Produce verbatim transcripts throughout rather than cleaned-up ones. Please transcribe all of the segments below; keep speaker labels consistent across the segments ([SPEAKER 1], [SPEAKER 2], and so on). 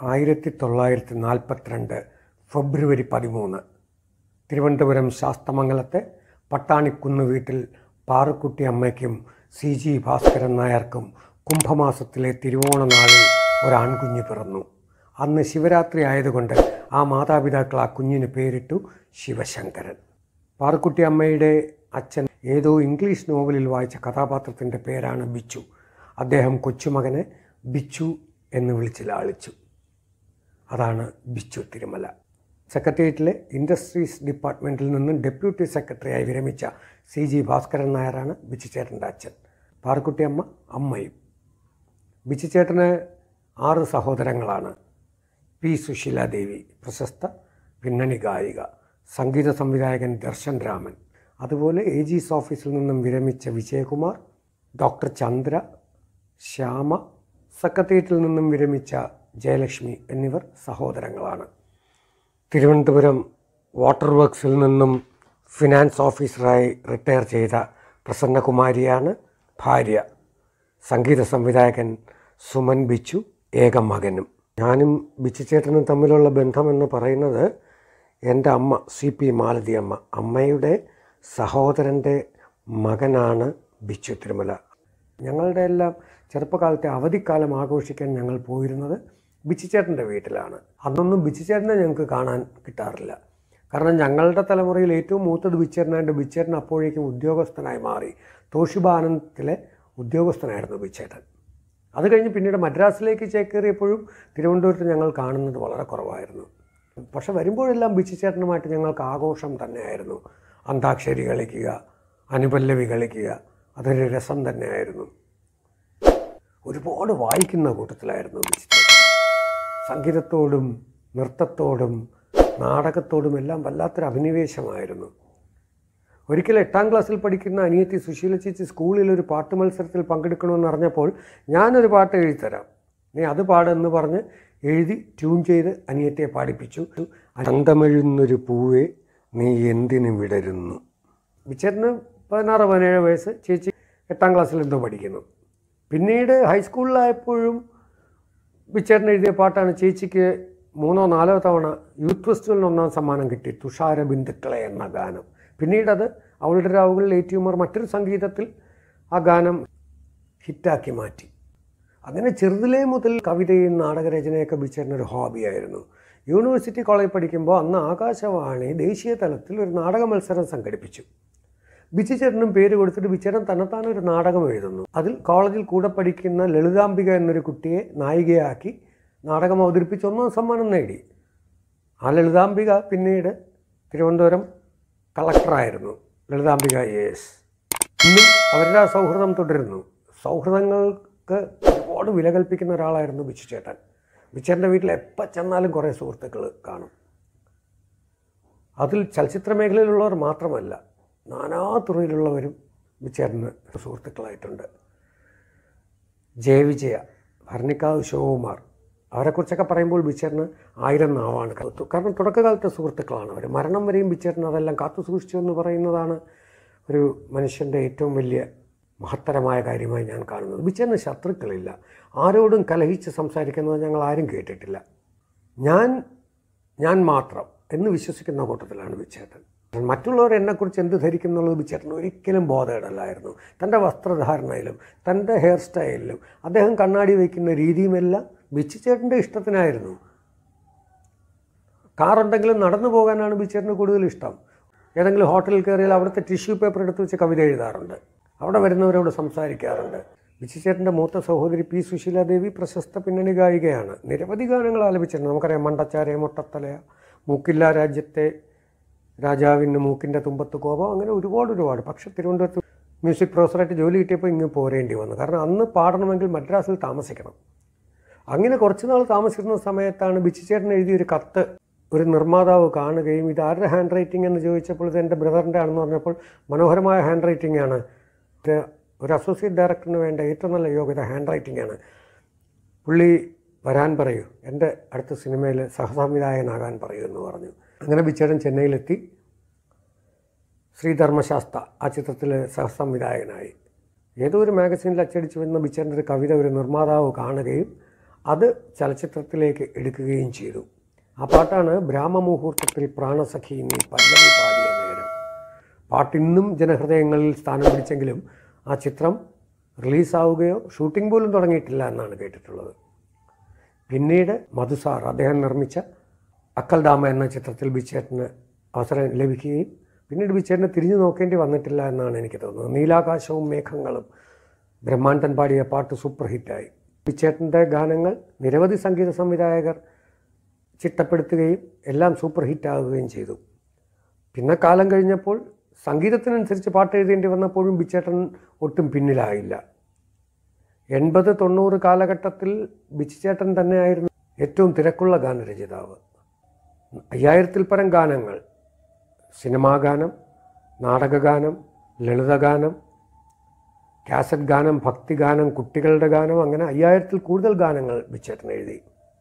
[SPEAKER 1] ആയിരത്തി തൊള്ളായിരത്തി നാൽപ്പത്തിരണ്ട് ഫെബ്രുവരി പതിമൂന്ന് തിരുവനന്തപുരം ശാസ്തമംഗലത്തെ പട്ടാണിക്കുന്ന് വീട്ടിൽ പാറുക്കുട്ടി അമ്മയ്ക്കും സി ജി ഭാസ്കരൻ നായർക്കും കുംഭമാസത്തിലെ തിരുവോണ നാളിൽ ഒരാൺകുഞ്ഞ് പിറന്നു. അന്ന് ശിവരാത്രി ആയതുകൊണ്ട് ആ മാതാപിതാക്കൾ ആ കുഞ്ഞിന് പേരിട്ടു ശിവശങ്കരൻ. പാറുക്കുട്ടി അമ്മയുടെ അച്ഛൻ ഏതോ ഇംഗ്ലീഷ് നോവലിൽ വായിച്ച കഥാപാത്രത്തിൻ്റെ പേരാണ് ബിച്ചു. അദ്ദേഹം കൊച്ചുമകനെ ബിച്ചു എന്ന് വിളിച്ച് ലാളിച്ചു. അതാണ് ബിച്ചു തിരുമല. സെക്രട്ടേറിയറ്റിലെ ഇൻഡസ്ട്രീസ് ഡിപ്പാർട്ട്മെൻറ്റിൽ നിന്നും ഡെപ്യൂട്ടി സെക്രട്ടറിയായി വിരമിച്ച സി ജി ഭാസ്കരൻ നായരാണ് ബിച്ചുചേട്ടൻ്റെ അച്ഛൻ. പാറുക്കുട്ടി അമ്മ അമ്മയും. ബിച്ചുചേട്ടന് ആറ് സഹോദരങ്ങളാണ്. പി സുശീലാദേവി പ്രശസ്ത പിന്നണി ഗായിക, സംഗീത സംവിധായകൻ ദർശൻ രാമൻ, അതുപോലെ എ ജിസ് ഓഫീസിൽ നിന്നും വിരമിച്ച വിജയകുമാർ, ഡോക്ടർ ചന്ദ്ര, ശ്യാമ, സെക്രട്ടേറിയറ്റിൽ നിന്നും വിരമിച്ച ജയലക്ഷ്മി എന്നിവർ സഹോദരങ്ങളാണ്. തിരുവനന്തപുരം വാട്ടർ വർക്ക്സിൽ നിന്നും ഫിനാൻസ് ഓഫീസറായി റിട്ടയർ ചെയ്ത പ്രസന്നകുമാരിയാണ് ഭാര്യ. സംഗീത സംവിധായകൻ സുമൻ ബിച്ചു ഏക മകനും. ഞാനും ബിച്ചുചേട്ടനും തമ്മിലുള്ള ബന്ധമെന്ന് പറയുന്നത് എൻ്റെ അമ്മ സി പി മാലതി അമ്മ, അമ്മയുടെ സഹോദരൻ്റെ മകനാണ് ബിച്ചു തിരുമല. ഞങ്ങളുടെ എല്ലാം ചെറുപ്പകാലത്തെ അവധിക്കാലം ആഘോഷിക്കാൻ ഞങ്ങൾ പോയിരുന്നത് ബിച്ചുചേട്ടൻ്റെ വീട്ടിലാണ്. അന്നൊന്നും ബിച്ചുചേട്ടനെ ഞങ്ങൾക്ക് കാണാൻ കിട്ടാറില്ല. കാരണം ഞങ്ങളുടെ തലമുറയിൽ ഏറ്റവും മൂത്തത് ബിച്ചേട്ടനായിട്ട് ബിച്ചേട്ടൻ അപ്പോഴേക്കും ഉദ്യോഗസ്ഥനായി മാറി. തോഷിബ ആനന്ദത്തിലെ ഉദ്യോഗസ്ഥനായിരുന്നു ബിച്ചേട്ടൻ. അത് കഴിഞ്ഞ് പിന്നീട് മദ്രാസിലേക്ക് ചേക്കേറിയപ്പോഴും തിരുവനന്തപുരത്ത് ഞങ്ങൾ കാണുന്നത് വളരെ കുറവായിരുന്നു. പക്ഷെ വരുമ്പോഴെല്ലാം ബിച്ചുചേട്ടനുമായിട്ട് ഞങ്ങൾക്ക് ആഘോഷം തന്നെയായിരുന്നു. അന്താക്ഷരി കളിക്കുക, അനുപല്ലവി കളിക്കുക, അതൊരു രസം തന്നെയായിരുന്നു. ഒരുപാട് വായിക്കുന്ന കൂട്ടത്തിലായിരുന്നു ബിച്ചുചേട്ടൻ. സംഗീതത്തോടും നൃത്തത്തോടും നാടകത്തോടും എല്ലാം വല്ലാത്തൊരു അഭിനിവേശമായിരുന്നു. ഒരിക്കൽ എട്ടാം ക്ലാസ്സിൽ പഠിക്കുന്ന അനിയത്തി സുശീല ചേച്ചി സ്കൂളിൽ ഒരു പാട്ട് മത്സരത്തിൽ പങ്കെടുക്കണമെന്ന് അറിഞ്ഞപ്പോൾ ഞാനൊരു പാട്ട് എഴുതിത്തരാം, നീ അത് പാടെന്ന് പറഞ്ഞ് എഴുതി ട്യൂൺ ചെയ്ത് അനിയത്തിയെ പാടിപ്പിച്ചു. അന്തമെഴുന്നൊരു പൂവേ നീ എന്തിനു വിടരുന്നു. ബിച്ചേട്ടന് പതിനാറ് പതിനേഴ് വയസ്സ്, ചേച്ചി എട്ടാം ക്ലാസ്സിൽ എന്തോ പഠിക്കുന്നു. പിന്നീട് ഹൈസ്കൂളിലായപ്പോഴും ബിച്ചേട്ടൻ എഴുതിയ പാട്ടാണ്. ചേച്ചിക്ക് മൂന്നോ നാലോ തവണ യൂത്ത് ഫെസ്റ്റിവലിന് ഒന്നാം സമ്മാനം കിട്ടി, തുഷാര ബിന്ദുക്കളെ എന്ന ഗാനം. പിന്നീടത് അവളുടെ രാവുകളിൽ ഏറ്റുമാർ മറ്റൊരു സംഗീതത്തിൽ ആ ഗാനം ഹിറ്റാക്കി മാറ്റി. അങ്ങനെ ചെറുതിലേ മുതൽ കവിതയും നാടകരചനയൊക്കെ ബിച്ചേട്ടനൊരു ഹോബിയായിരുന്നു. യൂണിവേഴ്സിറ്റി കോളേജിൽ പഠിക്കുമ്പോൾ അന്ന് ആകാശവാണി ദേശീയ തലത്തിൽ ഒരു നാടക മത്സരം സംഘടിപ്പിച്ചു. ബിച്ചുചേട്ടനും പേര് കൊടുത്തിട്ട് ബിച്ചേട്ടൻ തന്നെത്താൻ ഒരു നാടകം എഴുതുന്നു. അതിൽ കോളേജിൽ കൂടെ പഠിക്കുന്ന ലളിതാംബിക എന്നൊരു കുട്ടിയെ നായികയാക്കി നാടകം അവതരിപ്പിച്ച് ഒന്നാം സമ്മാനം നേടി. ആ ലളിതാംബിക പിന്നീട് തിരുവനന്തപുരം കളക്ടറായിരുന്നു. Lalithambika A S. ഇന്നും അവരുടെ ആ സൗഹൃദം തുടരുന്നു. സൗഹൃദങ്ങൾക്ക് ഒരുപാട് വില കൽപ്പിക്കുന്ന ഒരാളായിരുന്നു ബിച്ചുചേട്ടൻ. ബിച്ചേട്ടൻ്റെ വീട്ടിൽ എപ്പോൾ ചെന്നാലും കുറേ സുഹൃത്തുക്കൾ കാണും. അതിൽ ചലച്ചിത്ര മേഖലയിലുള്ളവർ മാത്രമല്ല, നാനാ തുറയിലുള്ളവരും ബിച്ചേട്ടന് സുഹൃത്തുക്കളായിട്ടുണ്ട്. ജയവിജയ, ഭരണിക്കാവ് ശിവകുമാർ, അവരെക്കുറിച്ചൊക്കെ പറയുമ്പോൾ ബിച്ചേട്ടന് ആയിരം നാവാണ്. കാരണം തുടക്കകാലത്തെ സുഹൃത്തുക്കളാണ് അവർ. മരണം വരെയും ബിച്ചേട്ടൻ അതെല്ലാം കാത്തു സൂക്ഷിച്ചു എന്ന് പറയുന്നതാണ് ഒരു മനുഷ്യൻ്റെ ഏറ്റവും വലിയ മഹത്തരമായ കാര്യമായി ഞാൻ കാണുന്നത്. ബിച്ചേട്ടന് ശത്രുക്കളില്ല, ആരോടും കലഹിച്ച് സംസാരിക്കുന്നത് ഞങ്ങൾ ആരും കേട്ടിട്ടില്ല. ഞാൻ ഞാൻ മാത്രം എന്ന് വിശ്വസിക്കുന്ന കൂട്ടത്തിലാണ് ബിച്ചേട്ടൻ. മറ്റുള്ളവർ എന്നെക്കുറിച്ച് എന്ത് ധരിക്കും എന്നുള്ളത് ബിച്ചേട്ടൻ ഒരിക്കലും ബോധേടല്ലായിരുന്നു. തൻ്റെ വസ്ത്രധാരണയിലും തൻ്റെ ഹെയർ സ്റ്റൈലിലും അദ്ദേഹം കണ്ണാടി വയ്ക്കുന്ന രീതിയുമെല്ലാം ബിച്ചുചേട്ടൻ്റെ ഇഷ്ടത്തിനായിരുന്നു. കാറുണ്ടെങ്കിലും നടന്നു പോകാനാണ് ബിച്ചേട്ടന് കൂടുതൽ ഇഷ്ടം. ഏതെങ്കിലും ഹോട്ടലിൽ കയറിയാൽ അവിടുത്തെ ടിഷ്യൂ പേപ്പർ എടുത്ത് വെച്ച് കവിത എഴുതാറുണ്ട്, അവിടെ വരുന്നവരോട് സംസാരിക്കാറുണ്ട്. ബിച്ചുചേട്ടൻ്റെ മൂത്ത സഹോദരി പി സുശീലാദേവി പ്രശസ്ത പിന്നണി ഗായികയാണ്. നിരവധി ഗാനങ്ങൾ ആലപിച്ചിട്ടുണ്ട്. നമുക്കറിയാം മണ്ടച്ചാരെ മുട്ടത്തലയ, മൂക്കില്ല രാജ്യത്തെ രാജാവിന് മൂക്കിൻ്റെ തുമ്പത്ത് കോപം, അങ്ങനെ ഒരുപാട് ഒരുപാട്. പക്ഷേ തിരുവനന്തപുരത്ത് മ്യൂസിക് പ്രൊഫസറായിട്ട് ജോലി കിട്ടിയപ്പോൾ ഇങ്ങ് പോരേണ്ടി വന്നു. കാരണം അന്ന് പാടണമെങ്കിൽ മദ്രാസിൽ താമസിക്കണം. അങ്ങനെ കുറച്ച് നാൾ താമസിക്കുന്ന സമയത്താണ് ബിച്ചുചേട്ടൻ എഴുതിയൊരു കത്ത് ഒരു നിർമ്മാതാവ് കാണുകയും ഇത് ആരുടെ ഹാൻഡ് റൈറ്റിംഗ് എന്ന് ചോദിച്ചപ്പോൾ ഇത് എൻ്റെ ബ്രദറിൻ്റെ ആണെന്ന് പറഞ്ഞപ്പോൾ മനോഹരമായ ഹാൻഡ് റൈറ്റിംഗ് ആണ്, ഇത് ഒരു അസോസിയേറ്റ് ഡയറക്ടറിന് വേണ്ട ഏറ്റവും നല്ല യോഗ്യത ഹാൻഡ് റൈറ്റിംഗ് ആണ്, പുള്ളി വരാൻ പറയൂ, എൻ്റെ അടുത്ത സിനിമയിൽ സഹസംവിധായകനാകാൻ പറയൂ എന്ന് പറഞ്ഞു. അങ്ങനെ ബിച്ചേട്ടൻ ചെന്നൈയിലെത്തി. ശ്രീധർമ്മശാസ്ത്ര ആ ചിത്രത്തിൽ സഹസംവിധായകനായി. ഏതോ ഒരു മാഗസീനിൽ അച്ചടിച്ചു വരുന്ന ബിച്ചേട്ടൻ്റെ ഒരു കവിത ഒരു നിർമ്മാതാവ് കാണുകയും അത് ചലച്ചിത്രത്തിലേക്ക് എടുക്കുകയും ചെയ്തു. ആ പാട്ടാണ് ബ്രാഹ്മമുഹൂർത്തത്തിൽ പ്രാണസഖി നീ പല്ലവി പാടിയ നേരം. പാട്ടിന്നും ജനഹൃദയങ്ങളിൽ സ്ഥാനം പിടിച്ചെങ്കിലും ആ ചിത്രം റിലീസാവുകയോ ഷൂട്ടിംഗ് പോലും തുടങ്ങിയിട്ടില്ല എന്നാണ് കേട്ടിട്ടുള്ളത്. പിന്നീട് മധുസാർ അദ്ദേഹം നിർമ്മിച്ച അക്കൽഡാമ എന്ന ചിത്രത്തിൽ ബിച്ചേട്ടന് അവസരം ലഭിക്കുകയും പിന്നീട് ബിച്ചേട്ടനെ തിരിഞ്ഞു നോക്കേണ്ടി വന്നിട്ടില്ല എന്നാണ് എനിക്ക് തോന്നുന്നത്. നീലാകാശവും മേഘങ്ങളും ബ്രഹ്മാണ്ടൻ പാടിയ പാട്ട് സൂപ്പർ ഹിറ്റായി. ബിച്ചേട്ടൻ്റെ ഗാനങ്ങൾ നിരവധി സംഗീത സംവിധായകർ ചിട്ടപ്പെടുത്തുകയും എല്ലാം സൂപ്പർ ഹിറ്റാവുകയും ചെയ്തു. പിന്നെ കാലം കഴിഞ്ഞപ്പോൾ സംഗീതത്തിനനുസരിച്ച് പാട്ട് എഴുതേണ്ടി വന്നപ്പോഴും ബിച്ചേട്ടൻ ഒട്ടും പിന്നിലായില്ല. എൺപത് തൊണ്ണൂറ് കാലഘട്ടത്തിൽ ബിച്ചിച്ചേട്ടൻ തന്നെയായിരുന്നു ഏറ്റവും തിരക്കുള്ള ഗാനരചയിതാവ്. അയ്യായിരത്തിൽ പരം ഗാനങ്ങൾ, സിനിമാ ഗാനം, നാടകഗാനം, ലളിതഗാനം, കാസറ്റ് ഗാനം, ഭക്തിഗാനം, കുട്ടികളുടെ ഗാനം, അങ്ങനെ അയ്യായിരത്തിൽ കൂടുതൽ ഗാനങ്ങൾ ബിച്ചേട്ടൻ എഴുതി.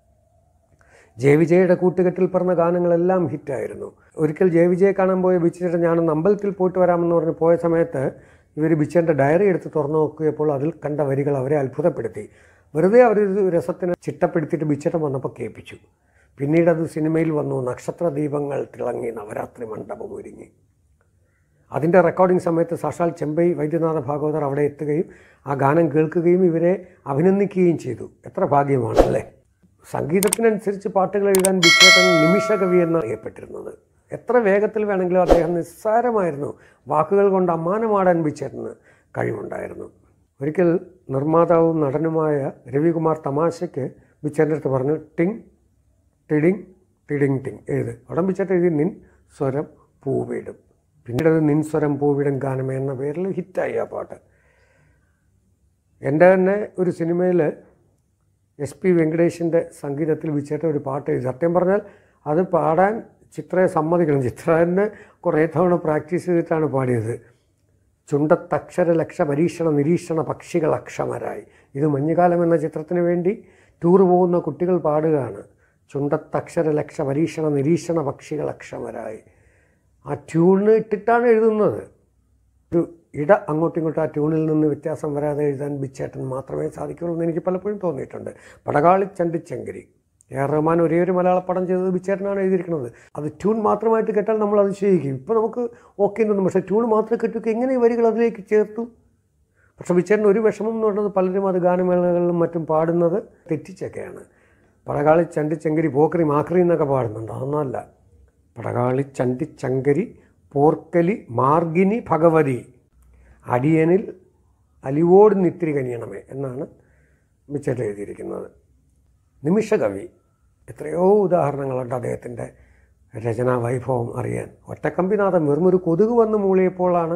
[SPEAKER 1] ജെ വിജയുടെ കൂട്ടുകെട്ടിൽ പറഞ്ഞ ഗാനങ്ങളെല്ലാം ഹിറ്റായിരുന്നു. ഒരിക്കൽ ജെ വിജയെ കാണാൻ പോയ ബിച്ചേട്ടൻ ഞാനൊന്ന് അമ്പലത്തിൽ പോയിട്ട് വരാമെന്ന് പറഞ്ഞ് പോയ സമയത്ത് ഇവർ ബിച്ചേട്ടൻ്റെ ഡയറി എടുത്ത് തുറന്നു നോക്കിയപ്പോൾ അതിൽ കണ്ട വരികൾ അവരെ അത്ഭുതപ്പെടുത്തി. വെറുതെ അവരൊരു രസത്തിന് ചിട്ടപ്പെടുത്തിയിട്ട് ബിച്ചേട്ടൻ വന്നപ്പോൾ കേൾപ്പിച്ചു. പിന്നീട് അത് സിനിമയിൽ വന്നു. നക്ഷത്ര ദീപങ്ങൾ തിളങ്ങി, നവരാത്രി മണ്ഡപം ഒരുങ്ങി. അതിൻ്റെ റെക്കോർഡിംഗ് സമയത്ത് സാക്ഷാൽ ചെമ്പൈ വൈദ്യനാഥ ഭാഗവതർ അവിടെ എത്തുകയും ആ ഗാനം കേൾക്കുകയും ഇവരെ അഭിനന്ദിക്കുകയും ചെയ്തു. എത്ര ഭാഗ്യമാണല്ലേ. സംഗീതത്തിനനുസരിച്ച് പാട്ടുകൾ എഴുതാൻ ബിച്ചേട്ടൻ നിമിഷകവി എന്ന് അറിയപ്പെട്ടിരുന്നത്. എത്ര വേഗത്തിൽ വേണമെങ്കിലും അദ്ദേഹം നിസ്സാരമായിരുന്നു. വാക്കുകൾ കൊണ്ട് അമ്മാനമാടാൻ ബിച്ചേട്ടന് കഴിവുണ്ടായിരുന്നു. ഒരിക്കൽ നിർമ്മാതാവും നടനുമായ രവികുമാർ തമാശയ്ക്ക് ബിച്ചേട്ടൻ്റെ അടുത്ത് പറഞ്ഞു, ടിങ് ടിഡിങ് ടിഡിങ് ടിങ് എഴുത്. അവിടെ ബിച്ചേട്ടൻ എഴുതി നിൻ സ്വരം പൂവിടും. പിന്നീട് അത് നിൻ സ്വരം പൂവിടും ഗാനമേ എന്ന പേരിൽ ഹിറ്റായി ആ പാട്ട്. എൻ്റെ തന്നെ ഒരു സിനിമയിൽ എസ് പി വെങ്കടേഷിൻ്റെ സംഗീതത്തിൽ ബിച്ചേട്ടൻ ഒരു പാട്ട് എഴുതി. സത്യം പറഞ്ഞാൽ അത് പാടാൻ ചിത്രയെ സമ്മതിക്കണം. ചിത്ര തന്നെ കുറേ തവണ പ്രാക്ടീസ് ചെയ്തിട്ടാണ് പാടിയത്. ചുണ്ടത്തക്ഷര ലക്ഷ പരീക്ഷണ നിരീക്ഷണ പക്ഷികൾ അക്ഷമരായി. ഇത് മഞ്ഞുകാലം എന്ന ചിത്രത്തിന് വേണ്ടി ടൂർ പോകുന്ന കുട്ടികൾ പാടുകയാണ്. ചുണ്ടത്തക്ഷര ലക്ഷ പരീക്ഷണ നിരീക്ഷണ പക്ഷികൾ അക്ഷമരായി. ആ ട്യൂണ് ഇട്ടിട്ടാണ് എഴുതുന്നത്. ഒരു ഇട അങ്ങോട്ടും ഇങ്ങോട്ടും ആ ട്യൂണിൽ നിന്ന് വ്യത്യാസം വരാതെ എഴുതാൻ ബിച്ചേട്ടൻ മാത്രമേ സാധിക്കുള്ളൂ എന്ന് എനിക്ക് പലപ്പോഴും തോന്നിയിട്ടുണ്ട്. പടകാളി ചണ്ടിച്ചങ്കരി എ ആർ റഹ്മാൻ ഒരേ ഒരു മലയാള പടം ചെയ്തത് ബിച്ചേട്ടനാണ് എഴുതിയിരിക്കുന്നത്. അത് ട്യൂൺ മാത്രമായിട്ട് കേട്ടാൽ നമ്മൾ അത് ചെയ്യിക്കും. ഇപ്പോൾ നമുക്ക് ഓക്കെ തോന്നും, പക്ഷേ ട്യൂൺ മാത്രം കേട്ടു എങ്ങനെ ഈ വരികൾ അതിലേക്ക് ചേർത്തു. പക്ഷേ ബിച്ചേട്ടൻ ഒരു വിഷമം എന്ന് പറയുന്നത് പലരും അത് ഗാനമേളകളിലും മറ്റും പാടുന്നത് തെറ്റിച്ചൊക്കെയാണ്. പടകാളി ചണ്ടിച്ചങ്കരി പോക്കറി മാക്രി എന്നൊക്കെ പാടുന്നുണ്ട്. അതൊന്നുമല്ല. പടകാളി ചണ്ടിച്ചങ്കരി പോർക്കലി മാർഗിനി ഭഗവതി അടിയനിൽ അലിവോട് നിത്തിരി കനിയണമേ എന്നാണ് ബിച്ചേട്ടൻ എഴുതിയിരിക്കുന്നത്. നിമിഷകവി, എത്രയോ ഉദാഹരണങ്ങളുണ്ട് അദ്ദേഹത്തിൻ്റെ രചനാ വൈഭവം അറിയാൻ. ഒറ്റക്കമ്പിനാഥം വെറുമൊരു കൊതുക് വന്ന് മൂളിയപ്പോഴാണ്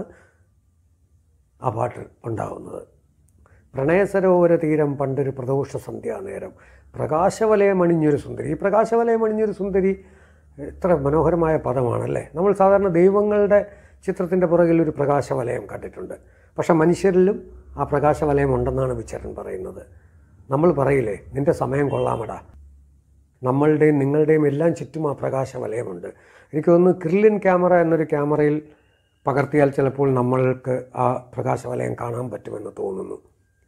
[SPEAKER 1] ആ പാട്ട് ഉണ്ടാകുന്നത്. പ്രണയസരോവര തീരം പണ്ടൊരു പ്രദോഷ സന്ധ്യാനേരം പ്രകാശവലയമണിഞ്ഞൊരു സുന്ദരി. ഈ പ്രകാശവലയമണിഞ്ഞൊരു സുന്ദരി എത്ര മനോഹരമായ പദമാണല്ലേ. നമ്മൾ സാധാരണ ദൈവങ്ങളുടെ ചിത്രത്തിൻ്റെ പുറകിൽ ഒരു പ്രകാശവലയം കണ്ടിട്ടുണ്ട്. പക്ഷെ മനുഷ്യരിലും ആ പ്രകാശവലയം ഉണ്ടെന്നാണ് ബിച്ചേട്ടൻ പറയുന്നത്. നമ്മൾ പറയില്ലേ, നിൻ്റെ സമയം കൊള്ളാമടാ. നമ്മളുടെയും നിങ്ങളുടെയും എല്ലാം ചുറ്റും ആ പ്രകാശവലയമുണ്ട്. എനിക്ക് തോന്നുന്നു ക്രില്ലിൻ ക്യാമറ എന്നൊരു ക്യാമറയിൽ പകർത്തിയാൽ ചിലപ്പോൾ നമ്മൾക്ക് ആ പ്രകാശവലയം കാണാൻ പറ്റുമെന്ന് തോന്നുന്നു.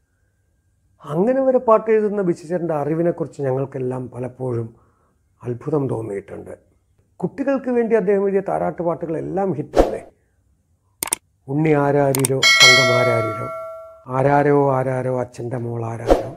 [SPEAKER 1] അങ്ങനെ വരെ പാട്ട് എഴുതുന്ന ബിച്ചേട്ടൻ്റെ അറിവിനെക്കുറിച്ച് ഞങ്ങൾക്കെല്ലാം പലപ്പോഴും അത്ഭുതം തോന്നിയിട്ടുണ്ട്. കുട്ടികൾക്ക് വേണ്ടി അദ്ദേഹം എഴുതിയ താരാട്ട് പാട്ടുകളെല്ലാം ഹിറ്റല്ലേ. ഉണ്ണി ആരാരിരോ തങ്കമാരാരിരോ, ആരാരോ ആരാരോ അച്ഛൻ്റെ മോൾ ആരാരോ,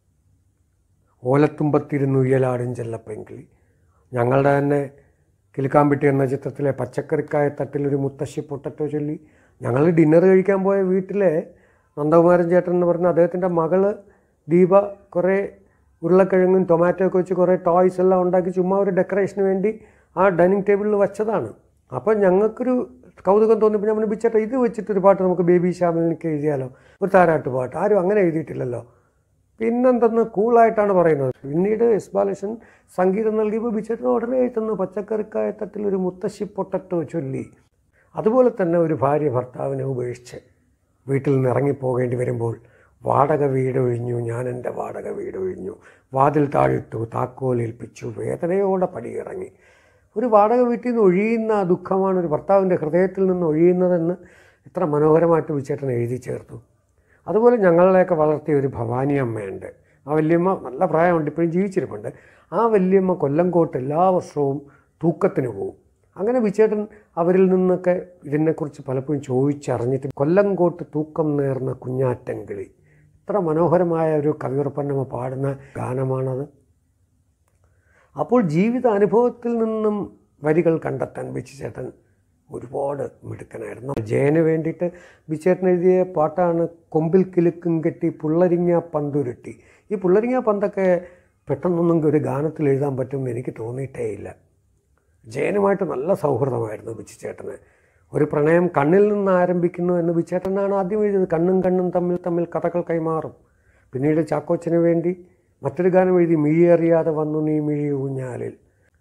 [SPEAKER 1] ഓലത്തുമ്പത്തിരുന്ന് ഉയ്യലാടും ചെല്ലപ്പെങ്കിളി, ഞങ്ങളുടെ തന്നെ കിലുക്കാമ്പിട്ടി എന്ന ചിത്രത്തിലെ പച്ചക്കറിക്കായ തട്ടിലൊരു മുത്തശ്ശി പൊട്ടറ്റോ ചൊല്ലി, ഞങ്ങൾ ഡിന്നർ കഴിക്കാൻ പോയ വീട്ടിലെ നന്ദകുമാരൻ ചേട്ടൻ എന്ന് പറഞ്ഞ അദ്ദേഹത്തിൻ്റെ മകള് ദീപ കുറേ ഉരുളക്കിഴങ്ങും ടൊമാറ്റോ ഒക്കെ വെച്ച് കുറേ ടോയ്സ് എല്ലാം ഉണ്ടാക്കി ചുമ്മാ ഒരു ഡെക്കറേഷന് വേണ്ടി ആ ഡൈനിങ് ടേബിളിൽ വെച്ചതാണ്. അപ്പോൾ ഞങ്ങൾക്കൊരു കൗതുകം തോന്നിയപ്പോൾ ഞാൻ ബിച്ചേട്ടാ ഇത് വെച്ചിട്ടൊരു പാട്ട് നമുക്ക് ബേബി ശ്യാമിലിനൊക്കെ എഴുതിയാലോ, ഒരു താരാട്ട് പാട്ട്. ആരും അങ്ങനെ എഴുതിയിട്ടില്ലല്ലോ. പിന്നെന്തെന്ന് കൂളായിട്ടാണ് പറയുന്നത്. പിന്നീട് എസ് ബാലകൃഷ്ണൻ സംഗീതം നൽകിയപ്പോൾ ബിച്ചേട്ടൻ ഉടനെ എഴുതുന്നു പച്ചക്കറിക്കായ തട്ടിലൊരു മുത്തശ്ശി പൊട്ടറ്റോ ചൊല്ലി. അതുപോലെ തന്നെ ഒരു ഭാര്യ ഭർത്താവിനെ ഉപേക്ഷിച്ച് വീട്ടിൽ നിന്ന് ഇറങ്ങിപ്പോകേണ്ടി വരുമ്പോൾ വാടക വീടൊഴിഞ്ഞു ഞാൻ എൻ്റെ വാടക വീടൊഴിഞ്ഞു, വാതിൽ താഴിട്ടു താക്കോലേൽപ്പിച്ചു, വേദനയോടെ പടിയിറങ്ങി. ഒരു വാടക വീട്ടിൽ നിന്ന് ഒഴിയുന്ന ആ ദുഃഖമാണ് ഒരു ഭർത്താവിൻ്റെ ഹൃദയത്തിൽ നിന്ന് ഒഴിയുന്നതെന്ന് എത്ര മനോഹരമായിട്ട് ബിച്ചേട്ടൻ എഴുതി ചേർത്തു. അതുപോലെ ഞങ്ങളിലേക്ക് വളർത്തിയ ഒരു ഭവാനി അമ്മയുണ്ട്. ആ വല്യമ്മ നല്ല പ്രായമുണ്ട്, ഇപ്പോഴും ജീവിച്ചിരിപ്പുണ്ട്. ആ വല്യമ്മ കൊല്ലങ്കോട്ട് എല്ലാ വർഷവും തൂക്കത്തിന് പോകും. അങ്ങനെ ബിച്ചേട്ടൻ അവരിൽ നിന്നൊക്കെ ഇതിനെക്കുറിച്ച് പലപ്പോഴും ചോദിച്ചറിഞ്ഞിട്ട് കൊല്ലങ്കോട്ട് തൂക്കം നേർന്ന കുഞ്ഞാറ്റൻകിളി, ഇത്ര മനോഹരമായ ഒരു കവിയൂർപ്പന്നമ്മ പാടുന്ന ഗാനമാണത്. അപ്പോൾ ജീവിത അനുഭവത്തിൽ നിന്നും വരികൾ കണ്ടെത്താൻ ബിച്ചുചേട്ടൻ ഒരുപാട് മിടുക്കനായിരുന്നു. ജയന് വേണ്ടിയിട്ട് ബിച്ചേട്ടൻ എഴുതിയ പാട്ടാണ് കൊമ്പിൽ കിലുക്കും കെട്ടി പുള്ളരിങ്ങ പന്തുരുട്ടി. ഈ പുള്ളരിങ്ങ പന്തൊക്കെ പെട്ടെന്നൊന്നും ഒരു ഗാനത്തിൽ എഴുതാൻ പറ്റുമെന്ന് എനിക്ക് തോന്നിയിട്ടേ ഇല്ല. ജയനുമായിട്ട് നല്ല സൗഹൃദമായിരുന്നു ബിച്ചുചേട്ടന്. ഒരു പ്രണയം കണ്ണിൽ നിന്ന് ആരംഭിക്കുന്നു എന്ന് ബിച്ചേട്ടനാണ് ആദ്യം എഴുതിയത്. കണ്ണും കണ്ണും തമ്മിൽ തമ്മിൽ കഥകൾ കൈമാറും. പിന്നീട് ചാക്കോച്ചന് വേണ്ടി മറ്റൊരു ഗാനം എഴുതി, മിഴിയറിയാതെ വന്നു നീ മിഴി ഊഞ്ഞാലിൽ.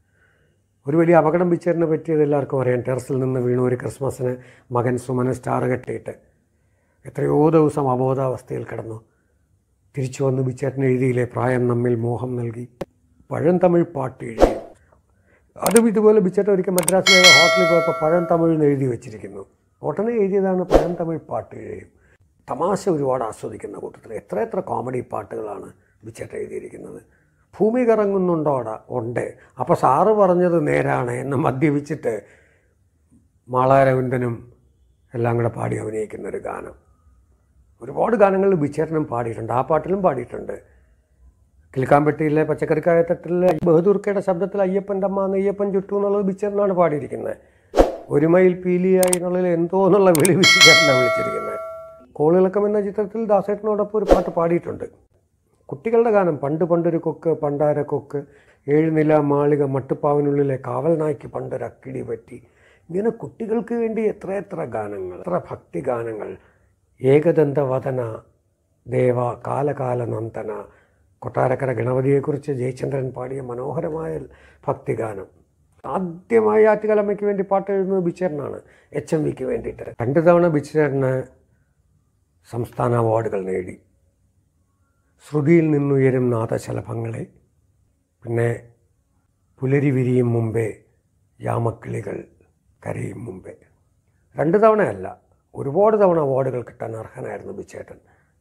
[SPEAKER 1] ഒരു വലിയ അപകടം ബിച്ചേട്ടനെ പറ്റിയത് എല്ലാവർക്കും അറിയാം. ടെറസിൽ നിന്ന് വീണു ഒരു ക്രിസ്മസിന് മകൻ സുമന് സ്റ്റാർ കെട്ടിയിട്ട് എത്രയോ ദിവസം അബോധാവസ്ഥയിൽ കിടന്നു. തിരിച്ചു വന്ന് ബിച്ചേട്ടൻ എഴുതിയില്ലേ, പ്രായം നമ്മിൽ മോഹം നൽകി, പഴന്തമിഴ് പാട്ട് എഴുതി. അതും ഇതുപോലെ ബിച്ചേട്ടൻ ഒരിക്കൽ മദ്രാസിലെ ഹോട്ടലിൽ പോയപ്പോൾ പഴം തമിഴ് എഴുതി വെച്ചിരിക്കുന്നു. ഉടനെ എഴുതിയതാണ് പഴം തമിഴ് പാട്ട് എഴുതിയും. തമാശ ഒരുപാട് ആസ്വദിക്കുന്ന കൂട്ടത്തിൽ എത്ര എത്ര കോമഡി പാട്ടുകളാണ് ബിച്ചേട്ടൻ എഴുതിയിരിക്കുന്നത്. ഭൂമി കറങ്ങുന്നുണ്ടോടാ ഉണ്ട്, അപ്പോൾ സാറ് പറഞ്ഞത് നേരാണ് എന്ന് മദ്യപിച്ചിട്ട് മാളാരവിന്ദനും എല്ലാം കൂടെ പാടി അഭിനയിക്കുന്നൊരു ഗാനം. ഒരുപാട് ഗാനങ്ങളിൽ ബിച്ചേട്ടനും പാടിയിട്ടുണ്ട്. ആ പാട്ടിലും പാടിയിട്ടുണ്ട്. കിൽക്കാമ്പെട്ടിയിലെ പച്ചക്കറിക്കായ തട്ടിലെ ബഹദൂർക്കയുടെ ശബ്ദത്തിൽ അയ്യപ്പൻ്റെ അമ്മ നെയ്യപ്പൻ ചുറ്റു എന്നുള്ളത് ബിച്ചേട്ടനാണ് പാടിയിരിക്കുന്നത്. ഒരു മൈൽ പീലിയായി എന്നുള്ളതിൽ എന്തോ എന്നുള്ള വിളി ബിച്ചേട്ടനാണ് വിളിച്ചിരിക്കുന്നത്. കോളിളക്കം എന്ന ചിത്രത്തിൽ ദാസേട്ടനോടൊപ്പം ഒരു പാട്ട് പാടിയിട്ടുണ്ട്. കുട്ടികളുടെ ഗാനം, പണ്ട് പണ്ടൊരു കൊക്ക് പണ്ടാര കൊക്ക്, ഏഴുനില മാളിക മട്ടുപ്പാവിനുള്ളിലെ കാവൽ നായ്ക്ക് പണ്ടൊരക്കിടി പറ്റി. ഇങ്ങനെ കുട്ടികൾക്ക് വേണ്ടി എത്ര എത്ര ഗാനങ്ങൾ, എത്ര ഭക്തി ഗാനങ്ങൾ. ഏകദന്തവദന ദേവ കാലകാല നന്ദന, കൊട്ടാരക്കര ഗണപതിയെക്കുറിച്ച് ജയചന്ദ്രൻ പാടിയ മനോഹരമായ ഭക്തിഗാനം. ആദ്യമായി ആറ്റുകാലമ്മയ്ക്ക് വേണ്ടി പാട്ട് എഴുതുന്നത് ബിച്ചേട്ടനാണ്, എച്ച് എം വിക്ക് വേണ്ടിയിട്ട്. രണ്ട് തവണ ബിച്ചേട്ടന് സംസ്ഥാന അവാർഡുകൾ നേടി. ശ്രുതിയിൽ നിന്നുയരും നാദശലഭങ്ങളെ, പിന്നെ പുലരി വിരിയും മുമ്പേ, യാമക്കിളികൾ കരയും മുമ്പേ. രണ്ട് തവണയല്ല, ഒരുപാട് തവണ അവാർഡുകൾ കിട്ടാൻ അർഹനായിരുന്നു ബിച്ചേട്ടൻ.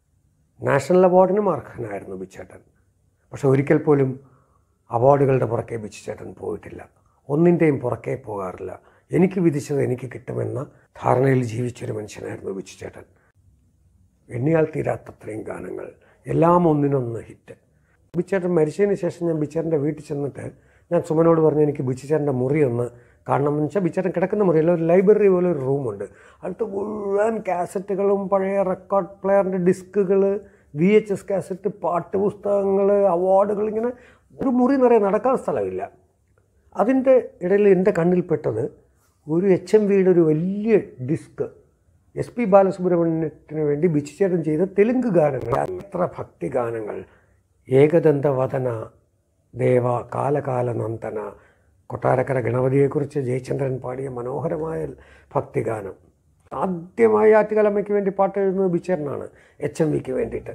[SPEAKER 1] നാഷണൽ അവാർഡിനും അർഹനായിരുന്നു ബിച്ചേട്ടൻ. പക്ഷെ ഒരിക്കൽ പോലും അവാർഡുകളുടെ പുറകെ ബിച്ചുചേട്ടൻ പോയിട്ടില്ല. ഒന്നിൻ്റെയും പുറകെ പോകാറില്ല. എനിക്ക് വിധിച്ചത് എനിക്ക് കിട്ടുമെന്ന ധാരണയിൽ ജീവിച്ചൊരു മനുഷ്യനായിരുന്നു ബിച്ചുചേട്ടൻ. എണ്ണിയാൽ തീരാത്തത്രയും ഗാനങ്ങൾ, എല്ലാം ഒന്നിനൊന്ന് ഹിറ്റ്. ബിച്ചേട്ടൻ മരിച്ചതിന് ശേഷം ഞാൻ ബിച്ചേട്ടൻ്റെ വീട്ടിൽ ചെന്നിട്ട് ഞാൻ സുമനോട് പറഞ്ഞു, എനിക്ക് ബിച്ചുചേട്ടൻ്റെ മുറി ഒന്ന് കാണണം എന്ന് വെച്ചാൽ, ബിച്ചേട്ടൻ കിടക്കുന്ന മുറിയല്ല, ഒരു ലൈബ്രറി പോലെ ഒരു റൂമുണ്ട്. അടുത്ത് മുഴുവൻ കാസറ്റുകളും പഴയ റെക്കോർഡ് പ്ലെയറിൻ്റെ ഡിസ്കുകൾ, വി എച്ച് എസ് കാസറ്റ്, പാട്ട് പുസ്തകങ്ങൾ, അവാർഡുകൾ, ഇങ്ങനെ ഒരു മുറി നിറയെ നടക്കാൻ സ്ഥലമില്ല. അതിൻ്റെ ഇടയിൽ എൻ്റെ കണ്ണിൽപ്പെട്ടത് ഒരു എച്ച് എം വിയുടെ ഒരു വലിയ ഡിസ്ക്, എസ് പി ബാലസുബ്രഹ്മണ്യത്തിന് വേണ്ടി ബിച്ചുചേട്ടൻ ചെയ്ത തെലുങ്ക് ഗാനങ്ങൾ, എത്ര ഭക്തി ഗാനങ്ങൾ. ഏകദന്തവദന ദേവ കാലകാല നന്ദന, കൊട്ടാരക്കര ഗണപതിയെക്കുറിച്ച് ജയചന്ദ്രൻ പാടിയ മനോഹരമായ ഭക്തിഗാനം. ആദ്യമായി ആറ്റുകാലമ്മയ്ക്ക് വേണ്ടി പാട്ട് എഴുതുന്നത് ബിച്ചേട്ടനാണ്, എച്ച് എം വിക്ക് വേണ്ടിയിട്ട്.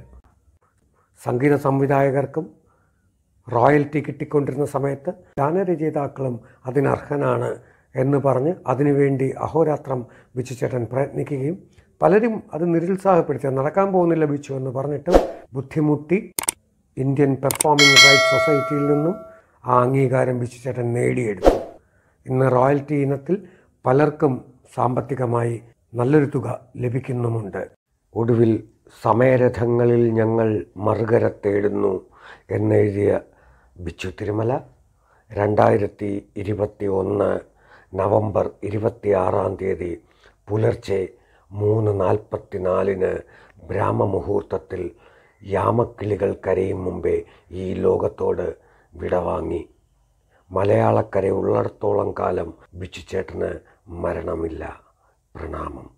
[SPEAKER 1] സംഗീത സംവിധായകർക്കും റോയൽറ്റി കിട്ടിക്കൊണ്ടിരുന്ന സമയത്ത് ഗാനരചയിതാക്കളും അതിനർഹനാണ് എന്ന് പറഞ്ഞ് അതിനുവേണ്ടി അഹോരാത്രം ബിച്ചുചേട്ടൻ പ്രയത്നിക്കുകയും പലരും അത് നിരുത്സാഹപ്പെടുത്തി, നടക്കാൻ പോകുന്നില്ല ബിച്ചു എന്ന് പറഞ്ഞിട്ട് ബുദ്ധിമുട്ടി ഇന്ത്യൻ പെർഫോമിംഗ് റൈറ്റ്സ് സൊസൈറ്റിയിൽ നിന്നും ആ അംഗീകാരം ബിച്ചുചേട്ടൻ നേടിയെടുത്തു. ഇന്ന് റോയൽറ്റി ഇനത്തിൽ പലർക്കും സാമ്പത്തികമായി നല്ലൊരു തുക ലഭിക്കുന്നുമുണ്ട്. ഒടുവിൽ സമയരഥങ്ങളിൽ ഞങ്ങൾ മറുകര തേടുന്നു എന്നെഴുതിയ ബിച്ചു തിരുമല രണ്ടായിരത്തി ഇരുപത്തി ഒന്ന് നവംബർ ഇരുപത്തി ആറാം തീയതി പുലർച്ചെ മൂന്ന് നാൽപ്പത്തി നാലിന് ബ്രാഹ്മമുഹൂർത്തത്തിൽ യാമക്കിളികൾ കരയും മുമ്പേ ഈ ലോകത്തോട് വിടവാങ്ങി. മലയാളക്കര ഉള്ളിടത്തോളം കാലം ബിച്ചുചേട്ടന് മരണമില്ല. പ്രണാമം.